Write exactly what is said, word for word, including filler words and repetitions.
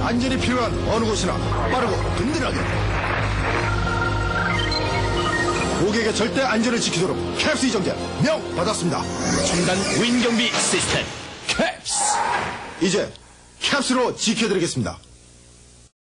안전이 필요한 어느 곳이나 빠르고 든든하게 고객의 절대 안전을 지키도록 캡스 이정재 명 받았습니다. 첨단 무인 경비 시스템 캡스. 이제 캡스로 지켜드리겠습니다.